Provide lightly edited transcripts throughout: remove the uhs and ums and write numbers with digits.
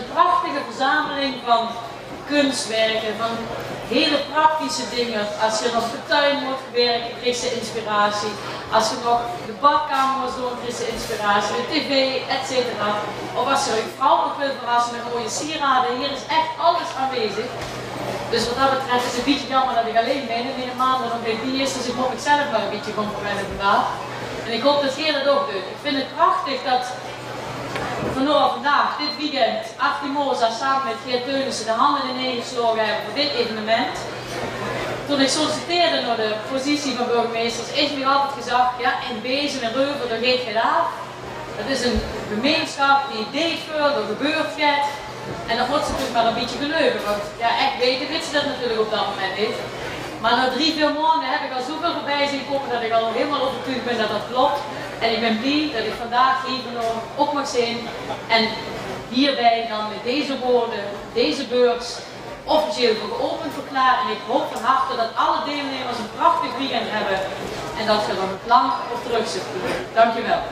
een prachtige verzameling van kunstwerken, van hele praktische dingen. Als je nog de tuin moet werken, kreeg ze inspiratie. Als je nog de badkamer moet doen, kreeg ze inspiratie. De tv, etc. Of als je je vrouw nog wil verrassen met mooie sieraden, hier is echt alles aanwezig. Dus wat dat betreft is het een beetje jammer dat ik alleen ben en in de maand nog geen bier is, dus ik moet mezelf wel een beetje gaan verwennen vandaag. En ik hoop dat Geer dat ook doet. Ik vind het prachtig dat vandaag, dit weekend, 18 Moza samen met Geert Teunissen de handen ineengeslagen hebben voor dit evenement. Toen ik solliciteerde naar de positie van burgemeesters, is me altijd gezegd, ja, in Bezen en Reuver, daar gaat je af. Dat is een gemeenschap die deed veel, er gebeurt gaat. En dan wordt ze natuurlijk maar een beetje geleuven, want ja, echt weten weet ze dat natuurlijk op dat moment niet. Maar na 3-4 maanden heb ik al zoveel voorbij zien komen dat ik al helemaal overtuigd ben dat dat klopt. En ik ben blij dat ik vandaag hier ook mag zijn en hierbij dan met deze woorden, deze beurs officieel voor geopend verklaar. En ik hoop van harte dat alle deelnemers een prachtig weekend hebben en dat we er nog lang op terug zitten. Dankjewel.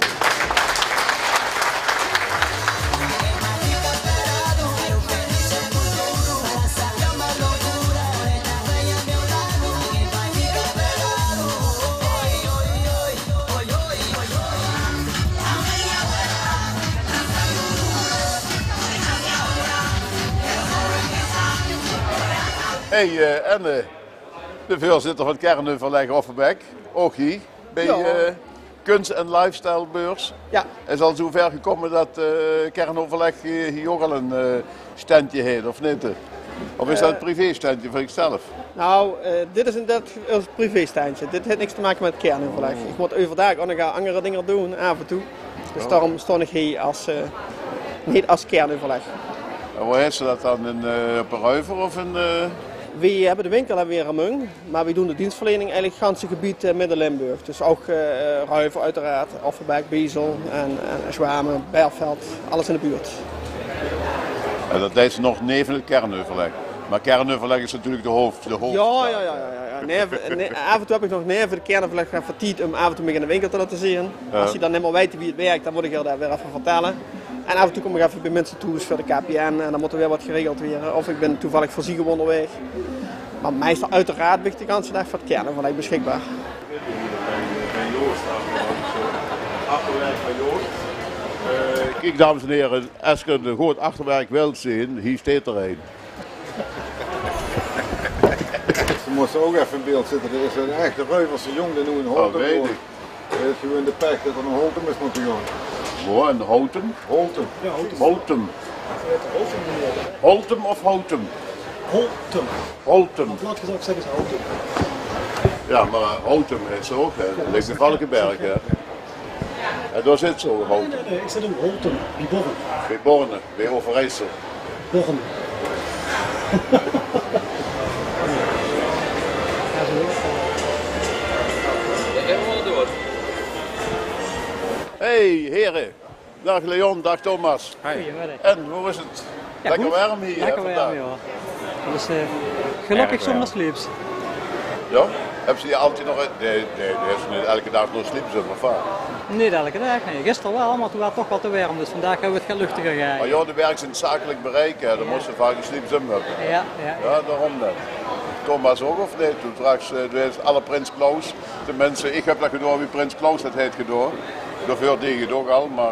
Hey Enne, de voorzitter van Kernoverleg Offenbek, ook hier bij Kunst- en Lifestyle Beurs. Ja. Is al zover gekomen dat Kernoverleg hier ook al een standje heeft, of niet? Of is dat een privé-standje voor ikzelf? Nou, dit is een privé-standje. Dit heeft niks te maken met kernoverleg. Ik moet overdag ook nog andere dingen doen, af en toe. Dus daarom stond ik hier niet als kernoverleg. En waar heeft ze dat dan? Op een Reuver of een... We hebben de winkel weer in Mung, maar we doen de dienstverlening eigenlijk het ganse gebied Midden-Limburg. Dus ook Reuver uiteraard, Offenbek, Bezel en Zwamen, Bergveld, alles in de buurt. En dat deed ze nog neven het kernoverleg. Maar kernoverleg is natuurlijk de hoofd. Ja. Af en toe heb ik nog neven de kernoverleg vertiet om af en toe mee in de winkel te laten zien. Ja. Als je dan niet meer weet wie het werkt, dan moet ik je daar weer even vertellen. En af en toe kom ik even bij mensen toe, dus voor de KPN, en dan moet er weer wat geregeld worden. Of ik ben toevallig voor zieken onderweg. Maar meestal uiteraard ben ik de hele dag voor het kernoverleg beschikbaar. Kijk dames en heren, als je een goed achterwerk wilt zien, hier staat er een. Ze moesten ook even in beeld zitten. Er is een echte Reuverse jong die nu in Holten woont. Er is gewoon de pech dat er een Holten is moeten gaan. Waar, een Houten? Holten. Ja, Holten. Holten. Holten of Houten? Holten. Holten. Op laat gezegd zeggen ze Holten. Ja, maar Houten is ook, hè. Dat ligt in Valkenberg, hè. En daar zit zo Houten. Nee, ik zit in Holten, bij Borren. Bij Borne, bij Overijssel. Borren. Hey heren, dag Leon, dag Thomas. Goedemiddag. En hoe is het? Ja, lekker goed. warm hier Lekker vandaag. warm, ja. Dus gelukkig zonder sleeps. Ja? Hebben ze hier altijd nog... Nee, hebben ze niet elke dag nog sliepen, of wat? Niet elke dag, nee. Gisteren wel, maar toen was het toch wat te warm. Dus vandaag hebben we het gaan luchtiger Maar gegaan. ja, de werk in het zakelijk bereik, hè. Dan moesten ze vaak een slieps hebben. Ja. Ja, daarom net. Thomas ook of niet? Toen straks alle Prins Klaus. Tenminste, ik heb dat gedaan wie Prins Klaus dat heeft gedaan. Daarvoor deed je het ook al, maar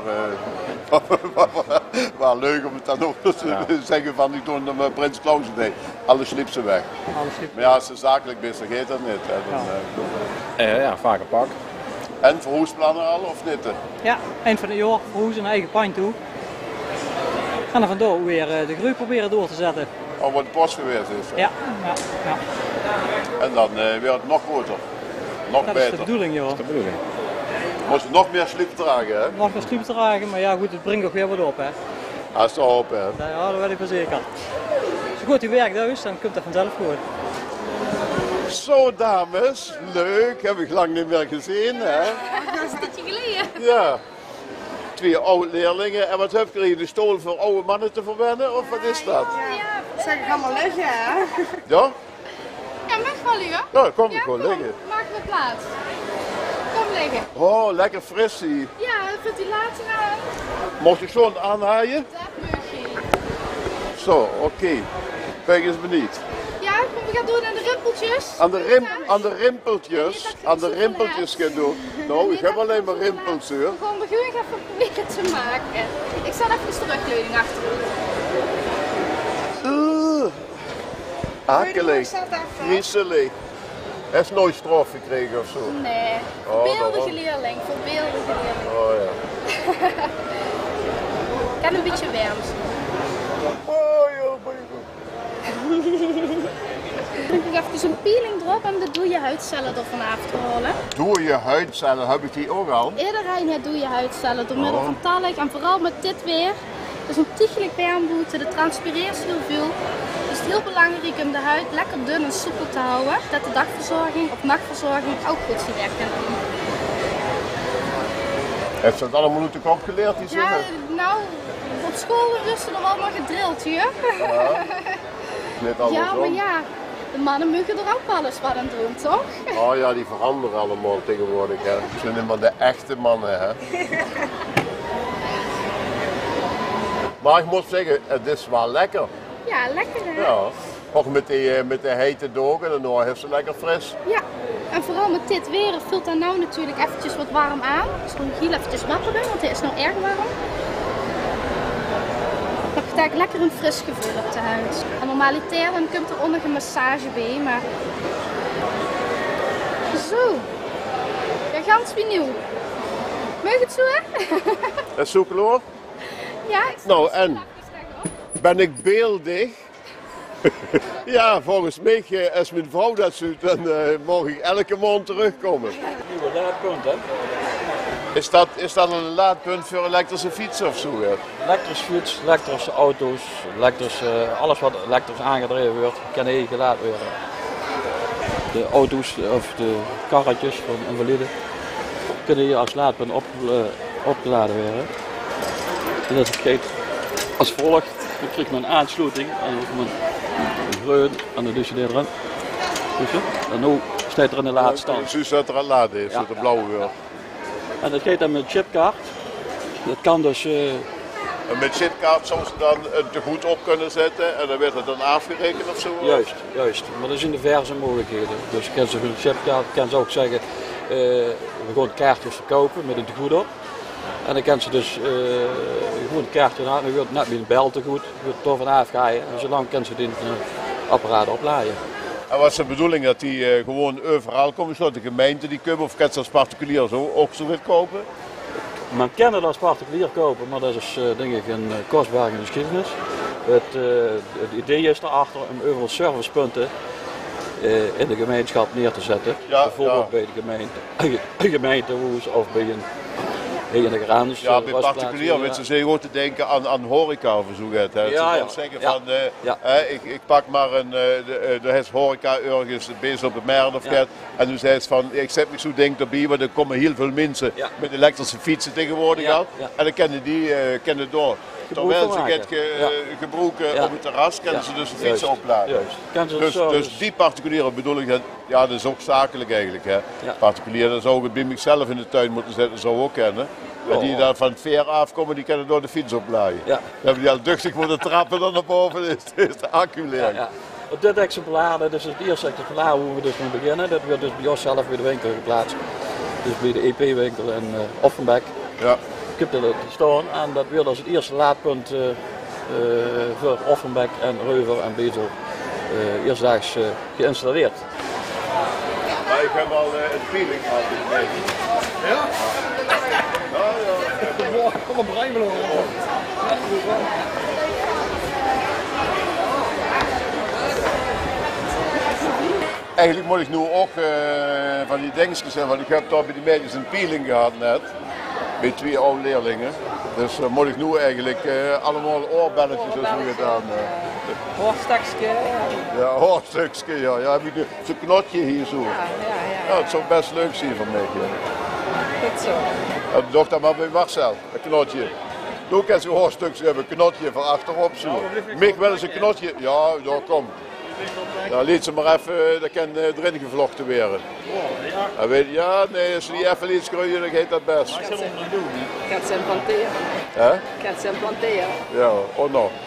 wel leuk om het dan ook te zeggen van ik toen met Prins Klaus deed. Alle slipsen weg. Maar ja, als ze zakelijk bent, dan gaat dat niet. Hè. Dan, Ja, vaak een pak. En verhuisplannen al of niet? Ja, eind van het jaar verhuizen een eigen pand toe. Gaan er vandoor weer de groei proberen door te zetten. Oh, wat de post geweest is. Hè? Ja. En dan weer het nog groter. Nog Dat beter. is de bedoeling, joh. De bedoeling. Moest je nog meer slip dragen, hè? Nog meer sleep dragen, maar ja goed, het brengt ook weer wat op, hè. Als het op, hè? Ja, dat weet ik wel zeker. Als je goed je werk thuis, dan komt dat vanzelf goed. Zo dames, leuk, heb ik lang niet meer gezien, hè? Dat is een stukje geleden. Ja. 2 oud-leerlingen. En wat heb je hier, de stoel voor oude mannen te verwennen? Of wat is dat? Ja, Zeg ik allemaal liggen, hè? Ja? ja mag wel liggen. Ja, kom Ja, gewoon kom, liggen. maak me plaats. Kom liggen. Oh, lekker fris hier. Ja, vindt u later aan? Mocht ik zo aanhaaien? Dat mag je. Zo, oké. Kijk eens benieuwd. Ja, we gaan doen aan de rimpeltjes. Aan de rimpeltjes gaan doen. Nou, ik heb alleen maar rimpels hoor. Gewoon begin even proberen te maken. Ik sta even de terugleuning achter. Akelig, griezelig. Hij heeft nooit straf gekregen of zo. Nee, voorbeeldige leerling, voorbeeldige leerling. Oh ja. Ik kan een beetje warm zijn. Oh ja, Ik heb even een peeling erop en dan doe je huidcellen ervan af te halen. Doe je huidcellen, heb ik die ook al? Iedereen doe je huidcellen door middel van talk en vooral met dit weer. Het is ontiegelijk warmboete, de transpireert heel veel. Dus het is heel belangrijk om de huid lekker dun en soepel te houden. Dat de dagverzorging of nachtverzorging ook goed zijn werk kan doen. Heeft ze dat allemaal uit de kop geleerd, die Ja, zeggen? nou, op school rusten er allemaal gedrild, hè? Net allemaal Ja, zo. maar ja, de mannen mogen er ook wel eens wat aan doen, toch? Oh ja, die veranderen allemaal tegenwoordig. Hè. Het zijn helemaal de echte mannen. Hè. Maar ik moet zeggen, het is wel lekker. Ja, lekker hè? Ja. Ook met de hete dogen en dan heeft ze lekker fris. Ja, en vooral met dit weer vult dan nou natuurlijk eventjes wat warm aan. Dus gewoon heel eventjes water doen, want het is nou erg warm. Dan krijg ik lekker een fris gevoel op de huid. En normaliter dan komt er onder een massage bij, maar... Zo. Ja, ganz wie nieuw. Mag het zo hè? Dat is zo klaar. Ja, ik sta Nou, er en? even nog. Ben ik beeldig? Ja, volgens mij, als mijn vrouw dat doet, dan mag ik elke maand terugkomen. Nieuwe laadpunt, hè? Is dat een laadpunt voor elektrische fietsen of zo? Hè? Elektrische fiets, elektrische auto's, alles wat elektrisch aangedreven wordt, kan hier geladen worden. De auto's of de karretjes van invaliden kunnen hier als laadpunt opgeladen worden. En dat gaat als volgt. Dan krijgt men een aansluiting en dan komt een groen en dan doe je die erin. En nu staat er in de laadstand. Zoals dat er al laden is, Ja, met de blauwe weer. En dat gaat dan met een chipkaart. Dat kan dus... En met chipkaart zou ze dan een tegoed op kunnen zetten en dan werd het dan afgerekend of zo? Juist. Maar er zijn diverse mogelijkheden. Dus je kan ze een chipkaart, kan ze ook zeggen, we gaan kaartjes verkopen met een tegoed op. En dan kan ze dus gewoon een kaartje aan, dan wordt net met een bel tegoed, wordt er vanaf gaan. En zolang kan ze die apparaat opladen. En wat is de bedoeling dat die gewoon overal komen, zodat de gemeente die kunnen of kan ze als particulier zo ook zo weer kopen? Men kan het als particulier kopen, maar dat is denk ik een kostbare geschiedenis. Het idee is erachter om overal servicepunten in de gemeenschap neer te zetten. Ja, bijvoorbeeld bij de gemeentehuis of bij een garage. Ja, bij particulier met ze ook te denken aan horecaverzoek. Ze zeggen van, ik pak maar er is horeca ergens bezig op de merk of wat. En toen zei ze van, ik zet me zo'n ding erbij, want er komen heel veel mensen met elektrische fietsen tegenwoordig al. En dan kennen die door. Terwijl ze het gebruiken op het terras, kunnen ze dus de fietsen opladen. Dus die particuliere bedoeling, ja, dat is ook zakelijk eigenlijk. Hè. Particulier, dat zou ik het bij mezelf in de tuin moeten zetten, zou ook kennen. Maar die daar van het veer afkomen, die kunnen door de fiets opladen. Dan hebben die al duchtig moeten trappen dan naar boven, is de accu leeg. Op dit exemplaar, dat is het eerste exemplaar hoe we dus mee beginnen. Dat wordt dus bij onszelf bij de winkel geplaatst. Dus bij de EP-winkel in Offenbach. Ja. Ik heb dat staan en dat wordt als het eerste laadpunt voor Offenbach en Reuver en Bezel eerstdaags geïnstalleerd. Maar ik heb al een peeling gehad in de mening. Ja? Kom op, Rijmelo. Eigenlijk moet ik nu ook van die dingetjes zeggen, want ik heb daar bij die meisjes een peeling gehad net. Bij 2 oude leerlingen. Dus moet ik nu eigenlijk allemaal oorbelletjes en zo gedaan. Hoorstukje. Ja, hoorstukje, ja. Ja, heb ik zo'n knotje hier zo. Ja, het zou best leuk zijn voor mij. Ja. Goed zo. En doe dat maar bij Marcel, een knotje. Doe ik eens een hoorstukje hebben, een knotje van achterop zo. Mick wel eens een knotje. Ja, nou kom. Ja, liet ze maar even, dat kan erin gevlochten worden. Ja, weet je, ja, nee, als je die even liet schroeien, dan gaat dat best. Ik kan ze implanteren. Hè? Ik kan ze implanteren. Ja, oh nou.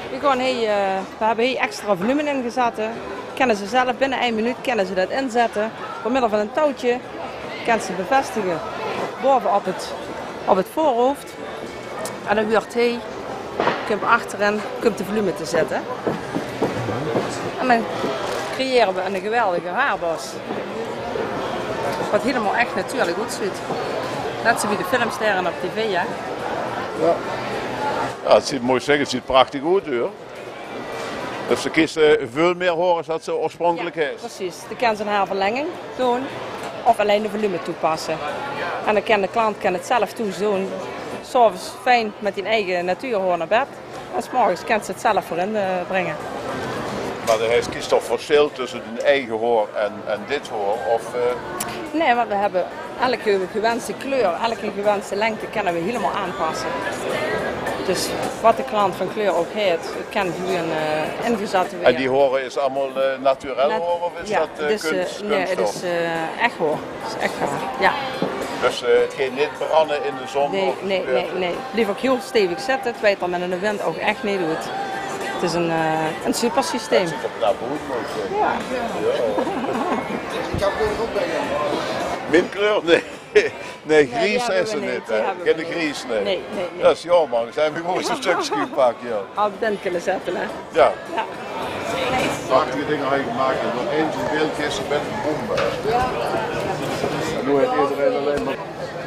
We hebben hier extra volume in gezet. Kennen ze zelf binnen 1 minuut kunnen ze dat inzetten. Door middel van een touwtje kunnen ze bevestigen boven op het voorhoofd. En dan wordt hij komt achterin komt de volume te zetten. En dan creëren we een geweldige haarbos. Wat helemaal echt natuurlijk goed ziet. Net zoals de filmsterren op tv, hè? Ja. Ja, het ziet mooi zeggen, het ziet prachtig uit hoor. Dus de kisten veel meer horen dan ze oorspronkelijk is. Precies, dan kan ze een haarverlenging doen of alleen de volume toepassen. En dan kan de klant het zelf doen. S'avonds fijn met die eigen natuurhoor naar bed. En 's morgens kan ze het zelf voorin brengen. Maar er is kiest toch verschil tussen een eigen hoor en dit hoor? Of, Nee, maar we hebben elke gewenste kleur, elke gewenste lengte kunnen we helemaal aanpassen. Dus wat de klant van kleur ook heeft, kan gewoon ingezet worden. En die horen is allemaal naturel hoor of is dat kunst? Nee, het is echt hoor. Het is echt waar, ja. Dus het gaat niet branden in de zon? Nee. Blijf ook heel stevig zitten, het weet dat men in de wind ook echt niet doet. Het is een super systeem. Het ziet er knap uit. Ja. Min kleur? Nee. Nee, gries is er niet. Geen gries, nee. Nee. Dat is jammer, dan zijn we gewoon zo'n stukje gepakt. Ja. Op den kunnen zetten, hè? Ja. Prachtige dingen heb je gemaakt. En nog eens een beeldkist met een bombe. En nu heeft iedereen alleen maar...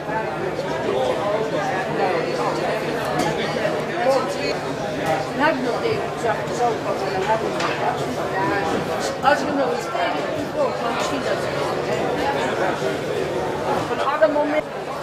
Als ik hem nog eens tegen heb, dan misschien dat van alle momenten.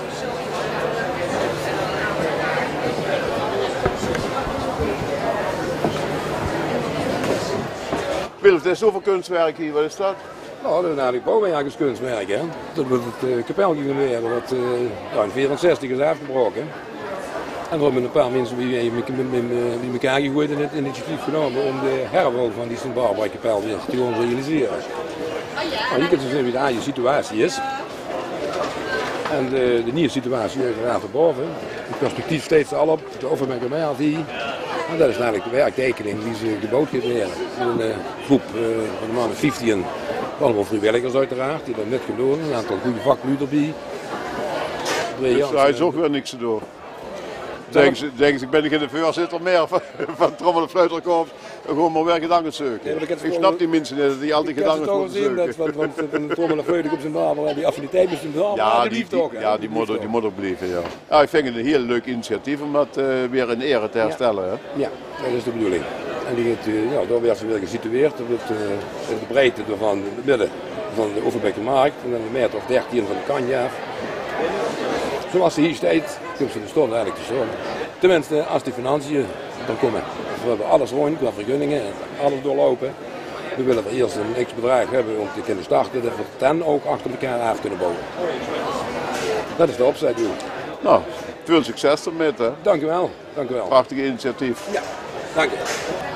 Wilf, er is zoveel kunstwerk hier, wat is dat? Nou, dat is eigenlijk bouwwerkerskunstwerk. Hè? Dat wordt het kapelje geweer wat in 64 is afgebroken. En we hebben een paar mensen bij elkaar gegooid en het initiatief genomen om de herbouw van die Sint-Barbara-kapel weer te gaan realiseren. Nou, je kunt dus zien wie de eigen situatie is. En de nieuwe situatie is inderdaad erboven. Het perspectief steeds al op, de overmerkbaar die. En dat is namelijk de werktekening die ze gebouwd heeft weer. Een groep van de mannen 15, allemaal vrijwilligers uiteraard, die dat net gedaan. Een aantal goede vaklieden erbij. Dus hij is ook weer niks te doen. Denken ze, ik ben niet in de voorzitter meer van Trommel en Fluiterkorps. Gewoon maar weer gedanken zoeken. Ja, ik snap die mensen niet, die altijd gedanken moeten zoeken. Want een Trommel en Fluiterkorps in Barbara, die affiniteit is in Barbara, ja, die moet ook blijven. Ja. Ja, ik vind het een heel leuk initiatief om dat weer in ere te herstellen. Hè? Ja, dat is de bedoeling. En die gaat, daar werd ze weer gesitueerd op de breedte van het midden van de Overbekkenmarkt. En dan een meter of 13 van de kanje af. Zoals ze hier staat, komt ze de stond eigenlijk te zorgen. Tenminste, als die financiën dan komen. We hebben alles rond, qua vergunningen, alles doorlopen. We willen er eerst een x-bedrag hebben om te kunnen starten, dat we ten ook achter elkaar af kunnen bouwen. Dat is de opzet, joh. Nou, veel succes ermee, hè. Dank u wel. Dank u wel. Prachtig initiatief. Ja, dank u.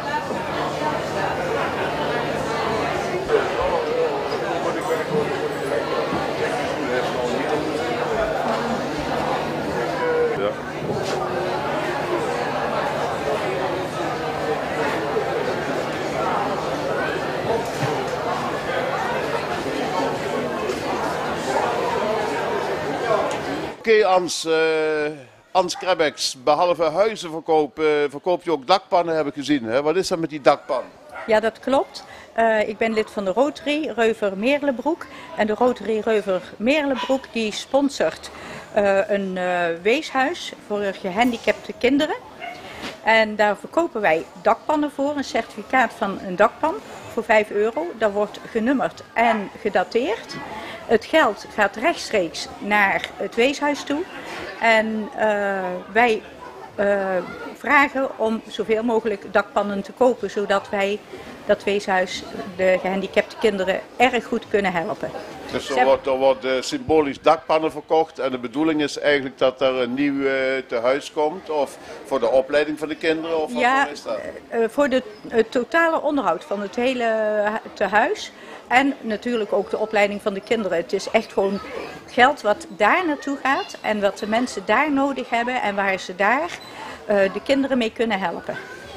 Oké, Ans Krebbeks, behalve huizen verkoop je ook dakpannen, heb ik gezien. Hè? Wat is dat met die dakpan? Ja, dat klopt. Ik ben lid van de Rotary Reuver Meerlebroek. En de Rotary Reuver Meerlebroek die sponsort een weeshuis voor gehandicapte kinderen. En daar verkopen wij dakpannen voor, een certificaat van een dakpan voor €5. Dat wordt genummerd en gedateerd. Het geld gaat rechtstreeks naar het weeshuis toe. En wij vragen om zoveel mogelijk dakpannen te kopen, zodat wij dat weeshuis de gehandicapte kinderen erg goed kunnen helpen. Dus er wordt symbolisch dakpannen verkocht en de bedoeling is eigenlijk dat er een nieuw tehuis komt, of voor de opleiding van de kinderen, of ja, wat is dat? Voor het totale onderhoud van het hele tehuis en natuurlijk ook de opleiding van de kinderen. Het is echt gewoon geld wat daar naartoe gaat en wat de mensen daar nodig hebben en waar ze daar de kinderen mee kunnen helpen.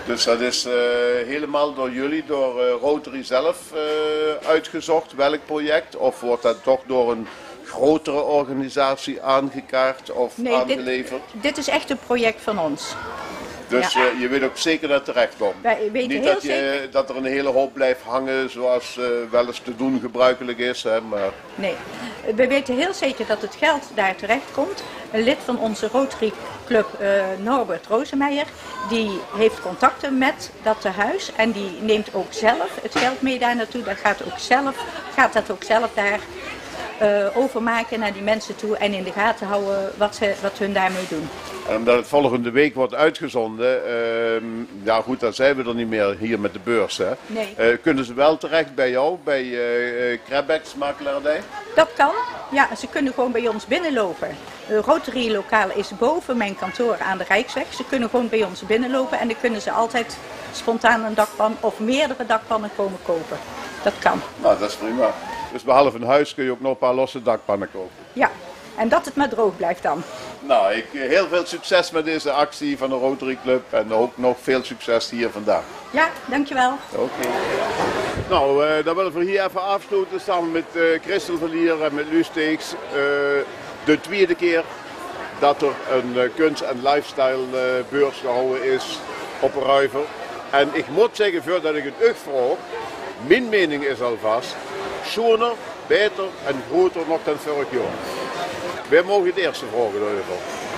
Dus dat is helemaal door jullie, door Rotary zelf uitgezocht, welk project? Of wordt dat toch door een grotere organisatie aangekaart of aangeleverd? Dit is echt een project van ons. Dus je weet ook zeker dat het terecht komt. Niet dat er een hele hoop blijft hangen zoals wel eens te doen gebruikelijk is. Hè, maar... Nee, we weten heel zeker dat het geld daar terecht komt. Een lid van onze Rotary Club, Norbert Rozenmeijer, die heeft contacten met dat tehuis en die neemt ook zelf het geld mee daar naartoe. Dat gaat dat ook zelf daar overmaken naar die mensen toe en in de gaten houden wat hun daarmee doen. En omdat het volgende week wordt uitgezonden, ja goed, dan zijn we er niet meer hier met de beurs. Hè? Nee. Kunnen ze wel terecht bij jou, bij Krebex makelaardij? Dat kan, ja, ze kunnen gewoon bij ons binnenlopen. De Rotary lokaal is boven mijn kantoor aan de Rijksweg. Ze kunnen gewoon bij ons binnenlopen en dan kunnen ze altijd spontaan een dakpan of meerdere dakpannen komen kopen. Dat kan. Nou, dat is prima. Dus behalve een huis kun je ook nog een paar losse dakpannen kopen. Ja, en dat het maar droog blijft dan. Nou, heel veel succes met deze actie van de Rotary Club en ook nog veel succes hier vandaag. Ja, dankjewel. Oké. Nou, dan willen we hier even afsluiten samen met Christel Verlier en met Luus Steeks. De tweede keer dat er een kunst- en lifestyle beurs gehouden is op een Ruiver. En ik moet zeggen, voordat ik het echt vroeg, mijn mening is alvast, schoner, beter en groter nog dan vorig jaar. Wij mogen het eerste vragen daarover.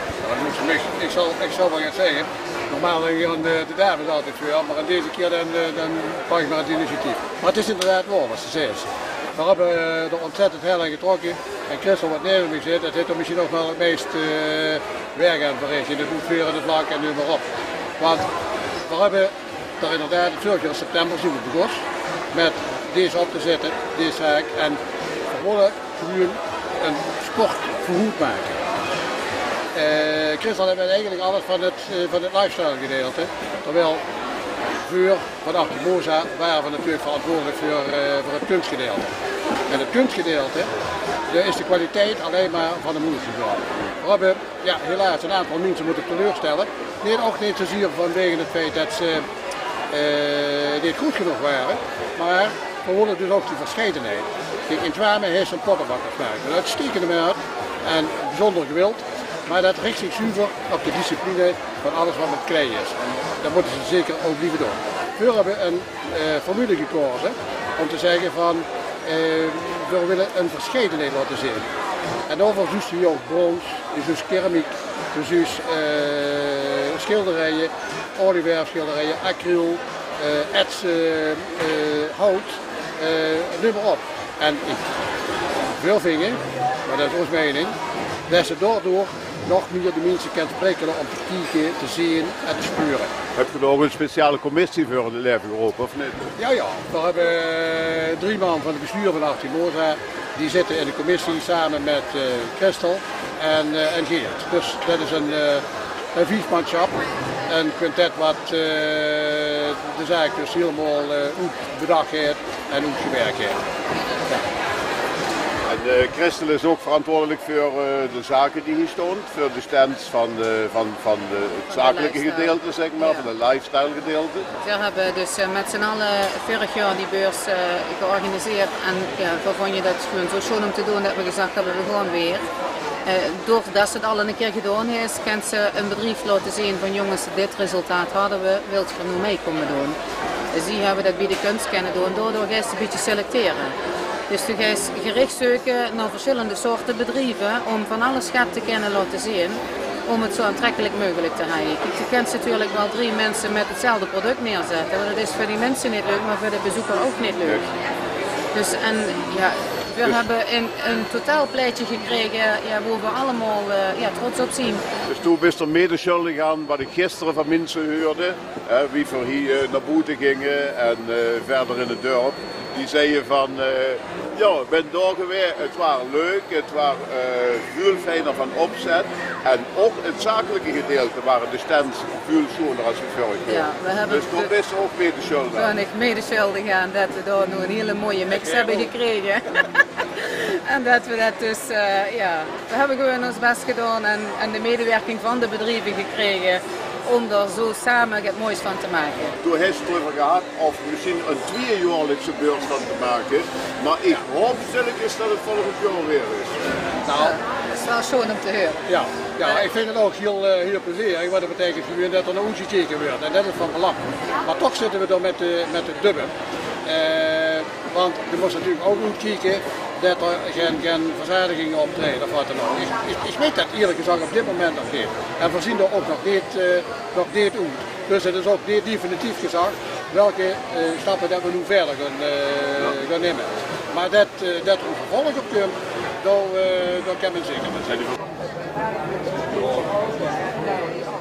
Ik zal wel gaan zeggen, normaal gaan de dames altijd voor, maar deze keer dan pak ik maar het initiatief. Maar het is inderdaad waar, wat ze zeggen. We hebben er ontzettend heel erg getrokken en Christel wat neer me zit, dat heeft er misschien nog wel het meest werk aan verrichten. Dat doet weer in het vlak en nu maar op. Want we hebben er inderdaad het vorig jaar september zien we begonnen met deze op te zetten, deze zaak en we willen gewoon een sport vergoed maken. Christel heeft eigenlijk alles van het lifestyle gedeelte, terwijl vanaf de MOSA waren we natuurlijk verantwoordelijk voor het kunstgedeelte. En het kunstgedeelte, daar is de kwaliteit alleen maar van de moeder geworden. We hebben helaas een aantal mensen moeten teleurstellen. Nee, ook niet zozeer vanwege het feit dat ze niet goed genoeg waren, maar we willen dus ook die verscheidenheid. Kijk, in Twamen heeft ze een poppenbakkersmerk, een uitstekende merk en bijzonder gewild, maar dat richt zich zuiver op de discipline van alles wat met klei is. En dat moeten ze zeker ook liever doen. We hebben een formule gekozen om te zeggen van we willen een verscheidenheid laten zien. En daarvoor zoekt je ook brons, je zoekt keramiek, je zoekt schilderijen, olieverfschilderijen, acryl, hout, noem maar op. En ik wil vinden, maar dat is onze mening, dat ze daardoor nog meer de mensen kan spreken om te kijken, te zien en te spuren. Heb je er ook een speciale commissie voor in het leven geroepen of niet? Ja, we hebben 3 man van het bestuur van Artimosa. Die zitten in de commissie samen met Christel en Geert. Dus dat is een viermanschap, een quintet wat de zaak dus helemaal goed bedacht heeft en goed gewerkt heeft. Ja. En Christel is ook verantwoordelijk voor de zaken die hier staan, voor de stands van het zakelijke gedeelte, zeg maar, van het lifestyle gedeelte. We hebben dus met z'n allen vorig jaar die beurs georganiseerd en we vonden dat gewoon zo schoon om te doen dat we gezegd hebben we gewoon weer. Doordat ze het al een keer gedaan heeft, kan ze een bedrijf laten zien van jongens, dit resultaat hadden we, wilt je er nu mee komen doen. Dus die hebben dat bij de kunst kunnen doen, daardoor ga je een beetje selecteren. Dus je gaat gericht zoeken naar verschillende soorten bedrijven om van alles te kunnen laten zien, om het zo aantrekkelijk mogelijk te hebben. Je kunt natuurlijk wel 3 mensen met hetzelfde product neerzetten, maar dat is voor die mensen niet leuk, maar voor de bezoeker ook niet leuk. Dus en ja, we hebben een totaalplaatje gekregen waar we allemaal trots op zien. Dus toen bist er mede schuldig aan wat ik gisteren van mensen hoorde, wie voor hier naar buiten gingen en verder in het dorp. Die zeiden van, ik ben doorgeweest, het was leuk, het was veel fijner van opzet. En ook het zakelijke gedeelte waren de stands veel schoner als het vorig jaar. Ja, dus toen bist er ook mede schuldig aan. Ben ik mede schuldig aan dat we daar nu een hele mooie mix hebben gekregen. En dat we dat dus, we hebben gewoon ons best gedaan en de medewerking van de bedrijven gekregen om er zo samen het moois van te maken. Toen heeft het erover gehad of misschien een tweejaarlijkse beurs van te maken, maar ik hoop stellig is dat het volgend jaar weer is. Nou, dat is wel schoon om te horen. Ja, ik vind het ook heel plezierig, want dat betekent gewoon dat er naar ons gekeken wordt en dat is van belang. Maar toch zitten we dan met de dubben. Want je moet natuurlijk ook goed kijken dat er geen verzadigingen optreden of wat dan ook. Ik weet dat eerlijk gezegd op dit moment nog niet. En we zien er ook nog niet uit. Dus het is ook niet definitief gezegd welke stappen dat we nu verder gaan nemen. Maar dat er een vervolg op komt, daar kan men zeker met zijn.